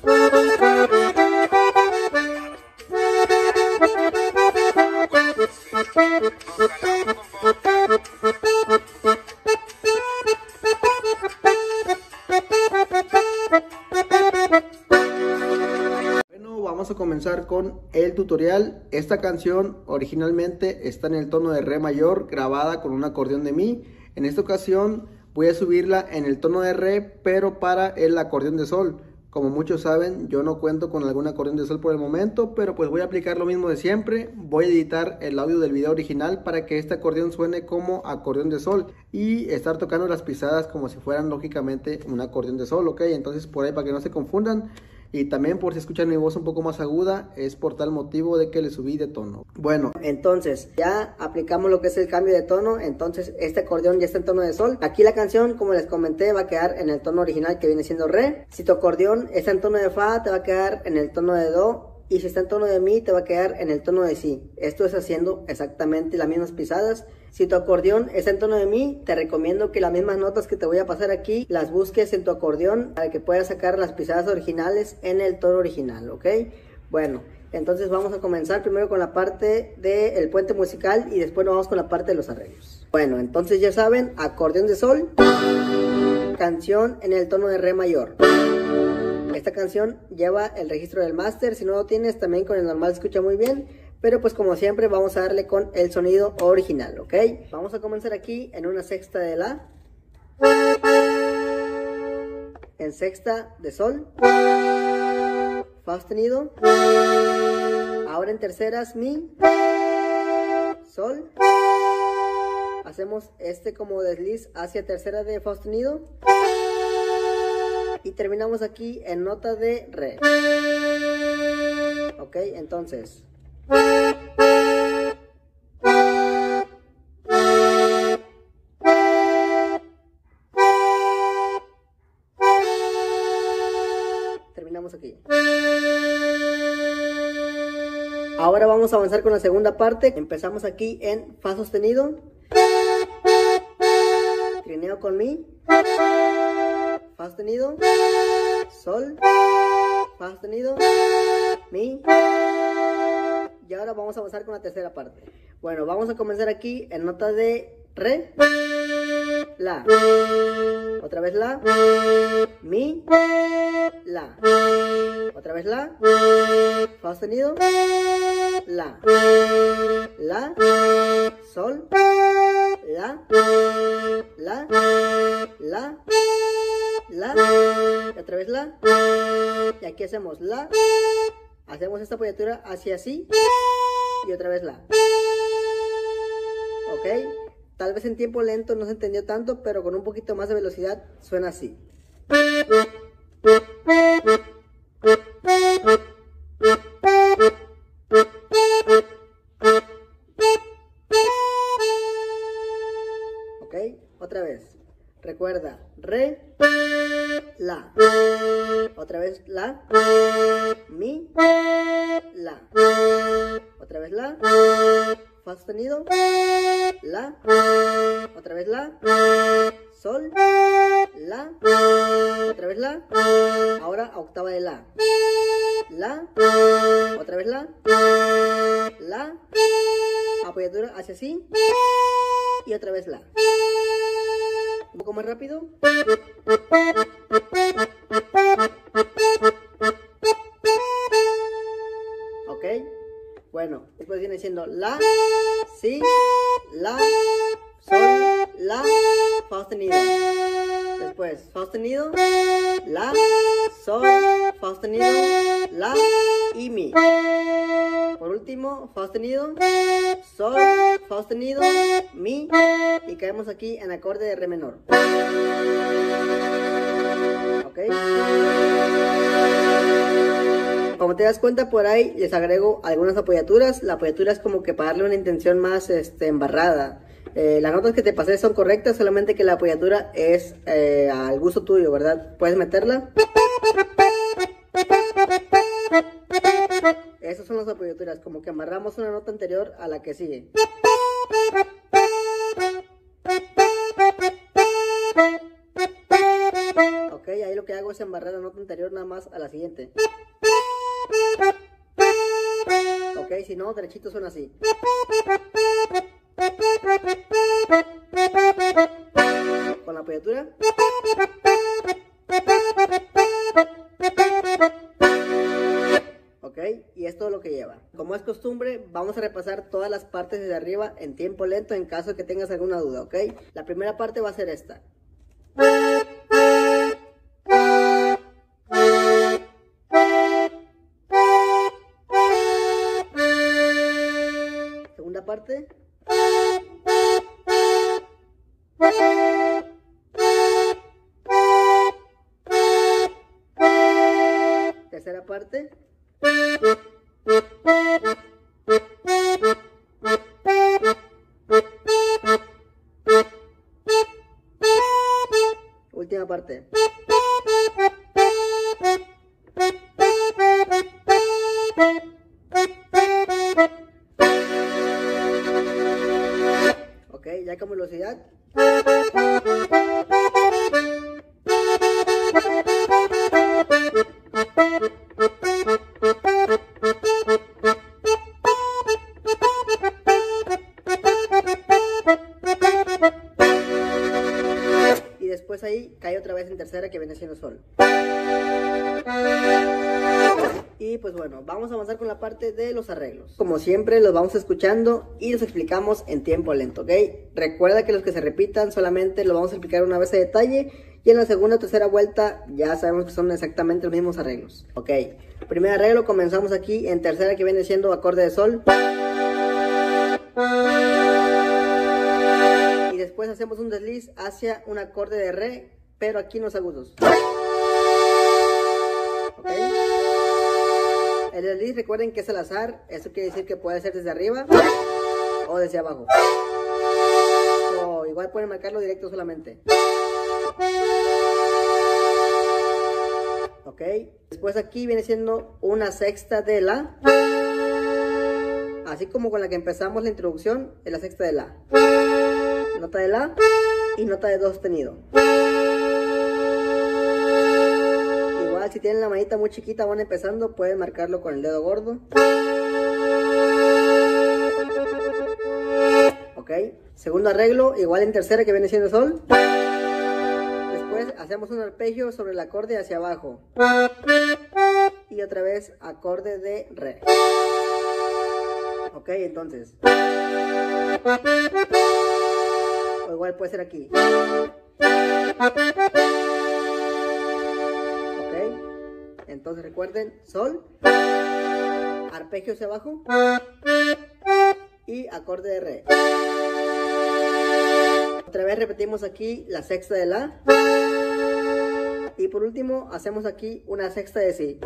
Vamos a comenzar con el tutorial. Esta canción originalmente está en el tono de re mayor, grabada con un acordeón de mi. En esta ocasión voy a subirla en el tono de re, pero para el acordeón de sol. Como muchos saben, yo no cuento con algún acordeón de sol por el momento, pero pues voy a aplicar lo mismo de siempre. Voy a editar el audio del video original para que este acordeón suene como acordeón de sol y estar tocando las pisadas como si fueran lógicamente un acordeón de sol, ¿ok? Entonces por ahí, para que no se confundan. Y también por si escuchan mi voz un poco más aguda, es por tal motivo de que le subí de tono. Bueno, entonces ya aplicamos lo que es el cambio de tono. Entonces este acordeón ya está en tono de sol. Aquí la canción, como les comenté, va a quedar en el tono original, que viene siendo re. Si tu acordeón está en tono de fa, te va a quedar en el tono de do. Y si está en tono de mi, te va a quedar en el tono de si. Esto es haciendo exactamente las mismas pisadas. Si tu acordeón está en tono de mi, te recomiendo que las mismas notas que te voy a pasar aquí las busques en tu acordeón para que puedas sacar las pisadas originales en el tono original, ¿ok? Bueno, entonces vamos a comenzar primero con la parte del puente musical y después nos vamos con la parte de los arreglos. Bueno, entonces ya saben, acordeón de sol, canción en el tono de re mayor. Esta canción lleva el registro del máster. Si no lo tienes, también con el normal se escucha muy bien. Pero pues como siempre vamos a darle con el sonido original, ¿ok? Vamos a comenzar aquí en una sexta de la, en sexta de sol, fa sostenido, ahora en terceras mi, sol, hacemos como desliz hacia tercera de fa sostenido y terminamos aquí en nota de re, ok, entonces terminamos aquí. Ahora vamos a avanzar con la segunda parte. Empezamos aquí en fa sostenido, trineo con mi, fa sostenido, sol, fa sostenido, mi. Y ahora vamos a avanzar con la tercera parte. Bueno, vamos a comenzar aquí en nota de re, la, otra vez la, mi, la, otra vez la, fa sostenido, la, sol, la, y otra vez la, y aquí hacemos la, hacemos esta apoyatura hacia así, y otra vez la, ok, tal vez en tiempo lento no se entendió tanto, pero con un poquito más de velocidad suena así. Ok, otra vez, recuerda, re, la, otra vez la, mi, la, otra vez la, fa sostenido, la, otra vez la, sol, la, otra vez la, ahora a octava de la, otra vez la, apoyatura hacia así, y otra vez la. Un poco más rápido. Ok, bueno, después viene siendo la, si, la, sol, la, fa sostenido. Después fa sostenido, la, sol, fa sostenido, la y mi. Por último, fa sostenido, sol, fa sostenido, mi, y caemos aquí en acorde de re menor. Ok. Como te das cuenta, por ahí les agrego algunas apoyaturas. La apoyatura es como que para darle una intención más embarrada. Las notas que te pasé son correctas, solamente que la apoyatura es al gusto tuyo, ¿verdad? Puedes meterla. Esas son las apoyaturas, como que amarramos una nota anterior a la que sigue. Ok, ahí lo que hago es es embarrar la nota anterior nada más a la siguiente. Ok, si no, derechito suena así. Con la apoyatura. Ok, y es todo lo que lleva. Como es costumbre, vamos a repasar todas las partes desde arriba en tiempo lento en caso de que tengas alguna duda, ok. La primera parte va a ser esta. Segunda parte. Tercera parte. Última parte. Ok, ya con velocidad. Y después ahí cae otra vez en tercera, que viene siendo sol. Y pues bueno, vamos a avanzar con la parte de los arreglos. Como siempre, los vamos escuchando y los explicamos en tiempo lento, ¿ok? Recuerda que los que se repitan solamente los vamos a explicar una vez a detalle, y en la segunda o tercera vuelta ya sabemos que son exactamente los mismos arreglos, ¿ok? Primer arreglo, comenzamos aquí en tercera, que viene siendo acorde de sol. Y después hacemos un desliz hacia un acorde de re, pero aquí en los agudos. ¿Ok? El desliz, recuerden que es al azar. Eso quiere decir que puede ser desde arriba o desde abajo. O igual pueden marcarlo directo solamente. Ok. Después aquí viene siendo una sexta de la. Así como con la que empezamos la introducción, es la sexta de la. Nota de la y nota de do sostenido. Igual si tienen la manita muy chiquita, van empezando, pueden marcarlo con el dedo gordo. Ok, segundo arreglo, igual en tercera, que viene siendo sol. Después hacemos un arpegio sobre el acorde hacia abajo. Y otra vez acorde de re. Ok, entonces. O igual puede ser aquí. Ok, entonces recuerden, sol, arpegio hacia abajo y acorde de re. Otra vez repetimos aquí la sexta de la. Y por último hacemos aquí una sexta de si.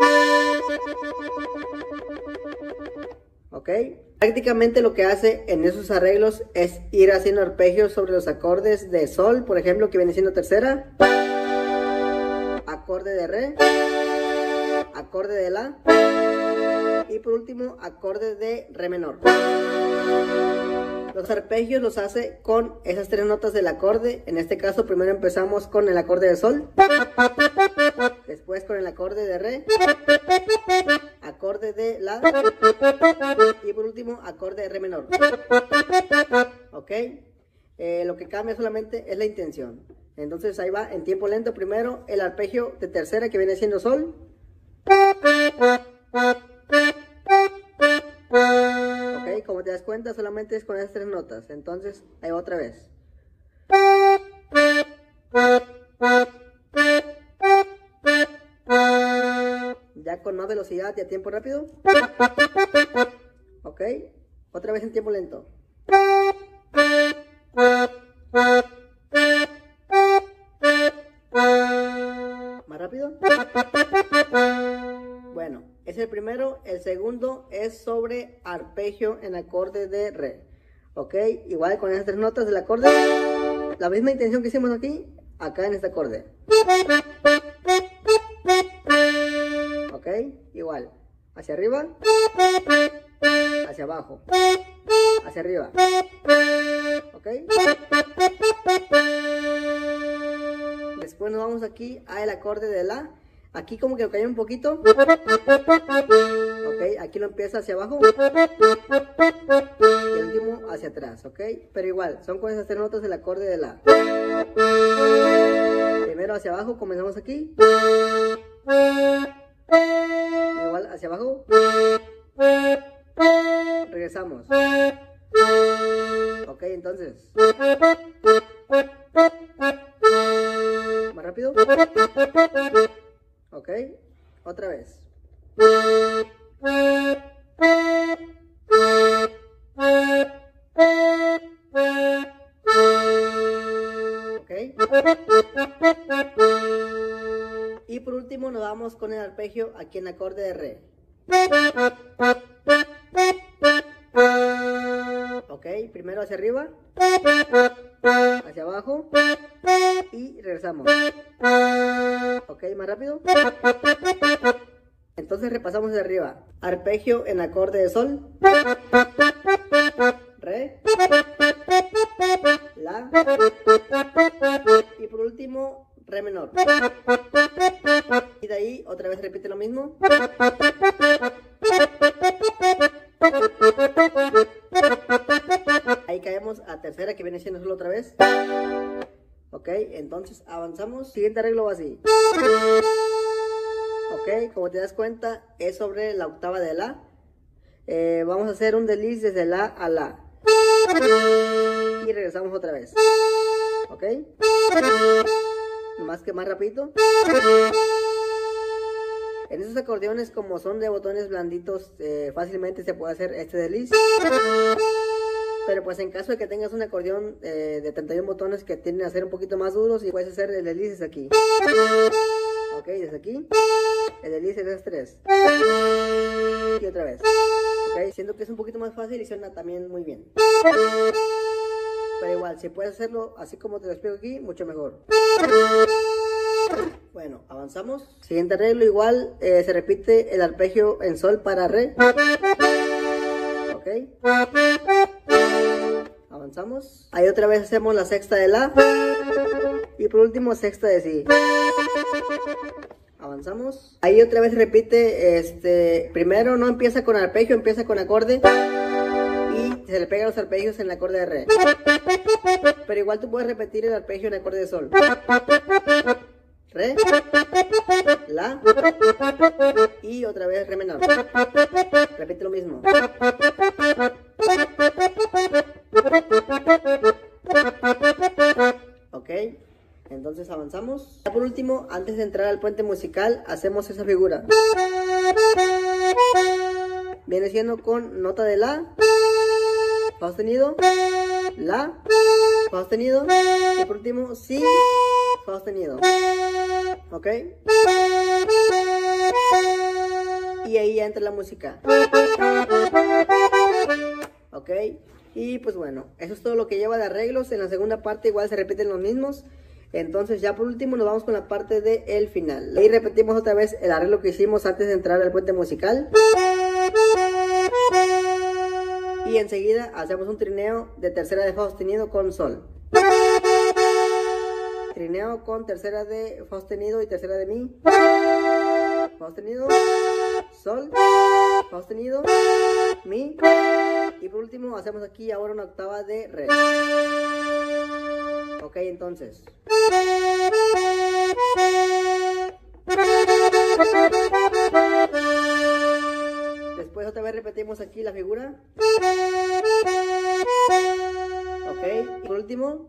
Ok, prácticamente lo que hace en esos arreglos es ir haciendo arpegios sobre los acordes de sol, por ejemplo, que viene siendo tercera, acorde de re, acorde de la y por último acorde de re menor. Los arpegios los hace con esas tres notas del acorde. En este caso primero empezamos con el acorde de sol, después con el acorde de re, acorde de la y por último acorde de re menor. Ok, lo que cambia solamente es la intención. Entonces ahí va en tiempo lento. Primero el arpegio de tercera, que viene siendo sol. Ok, como te das cuenta solamente es con esas tres notas. Entonces ahí va otra vez. Ya con más velocidad y a tiempo rápido. Ok, otra vez en tiempo lento. Más rápido. Bueno, es el primero. El segundo es sobre arpegio en acorde de re. Ok, igual con esas tres notas del acorde. La misma intención que hicimos aquí, acá en este acorde. Ok, igual. Hacia arriba, hacia abajo, hacia arriba. Ok. Después nos vamos aquí al acorde de la. Aquí como que lo cambia un poquito. Ok, aquí lo empieza hacia abajo. Y el último hacia atrás, ok. Pero igual, son con esas 3 notas del acorde de la. Primero hacia abajo, comenzamos aquí. Igual hacia abajo. Regresamos. Ok, entonces. Más rápido. Ok, otra vez. Ok. Y por último nos vamos con el arpegio aquí en acorde de re. Ok, primero hacia arriba, hacia abajo y regresamos. Ok, más rápido. Entonces repasamos de arriba. Arpegio en acorde de sol, re, la y por último re menor. Y de ahí otra vez repite lo mismo. Ahí caemos a tercera, que viene siendo solo otra vez. Ok, entonces avanzamos. Siguiente arreglo va así. Ok, como te das cuenta es sobre la octava de la. Vamos a hacer un desliz desde la a la. Y regresamos otra vez. Ok, más que más rapidito. En esos acordeones, como son de botones blanditos, fácilmente se puede hacer este desliz. Pero pues en caso de que tengas un acordeón de 31 botones que tienden a ser un poquito más duros, y puedes hacer el desliz desde aquí. Ok, desde aquí. El desliz es esas 3. Y otra vez. Ok, siento que es un poquito más fácil y suena también muy bien. Pero igual, si puedes hacerlo así como te lo explico aquí, mucho mejor. Bueno, avanzamos. Siguiente arreglo, igual se repite el arpegio en sol para re. Ok. Avanzamos. Ahí otra vez hacemos la sexta de la. Y por último sexta de si. Avanzamos. Ahí otra vez repite, primero no empieza con arpegio, empieza con acorde. Y se le pegan los arpegios en el acorde de re. Pero igual tú puedes repetir el arpegio en acorde de sol. Re, la y otra vez re menor. Repite lo mismo. Ok, entonces avanzamos. Ya por último, antes de entrar al puente musical, hacemos esa figura. Viene siendo con nota de la, fa sostenido, la, fa sostenido y por último si, fa sostenido. Ok, y ahí ya entra la música. Ok, y pues bueno, eso es todo lo que lleva de arreglos. En la segunda parte igual se repiten los mismos. Entonces ya por último nos vamos con la parte del final. Ahí repetimos otra vez el arreglo que hicimos antes de entrar al puente musical. Y enseguida hacemos un trineo de tercera de fa sostenido con sol. Trineo con tercera de fa sostenido y tercera de mi. Fa sostenido, sol, fa sostenido, mi. Y por último hacemos aquí ahora una octava de re. Ok, entonces. Después otra vez repetimos aquí la figura. Ok, y por último.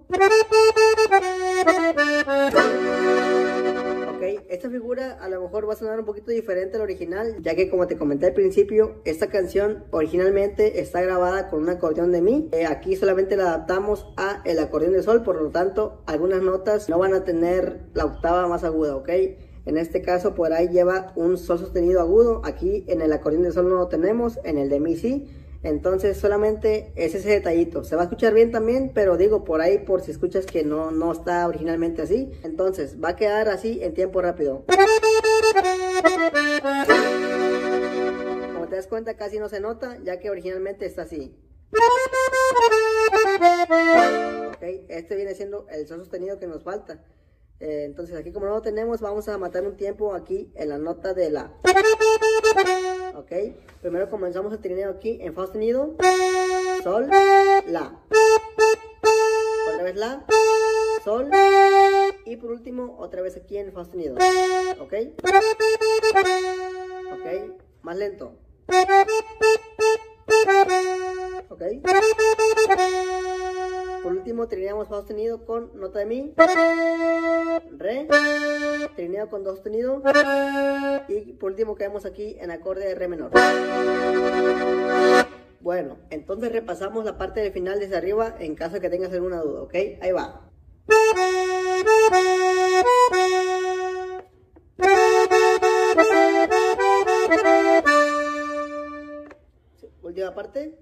Ok, esta figura a lo mejor va a sonar un poquito diferente al original, ya que como te comenté al principio, esta canción originalmente está grabada con un acordeón de mi. Aquí solamente la adaptamos a el acordeón de sol, por lo tanto algunas notas no van a tener la octava más aguda, ok. En este caso por ahí lleva un sol sostenido agudo, aquí en el acordeón de sol no lo tenemos, en el de mi sí. Entonces solamente es ese detallito. Se va a escuchar bien también, pero digo por ahí por si escuchas que no está originalmente así. Entonces va a quedar así en tiempo rápido. Como te das cuenta casi no se nota, ya que originalmente está así. Ok, este viene siendo el sol sostenido que nos falta. Entonces aquí como no lo tenemos, vamos a matar un tiempo aquí en la nota de la. Ok, primero comenzamos el trineo aquí en fa sostenido, sol, la. Otra vez la, sol, y por último otra vez aquí en fa sostenido. Ok, ok, más lento. Ok, por último trineamos fa sostenido con nota de mi, re, trineo con do sostenido, y por último quedamos aquí en acorde de re menor. Bueno, entonces repasamos la parte del final desde arriba en caso de que tengas alguna duda, ¿ok? Ahí va. Última parte.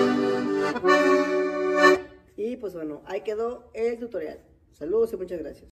Y pues bueno, ahí quedó el tutorial. Saludos y muchas gracias.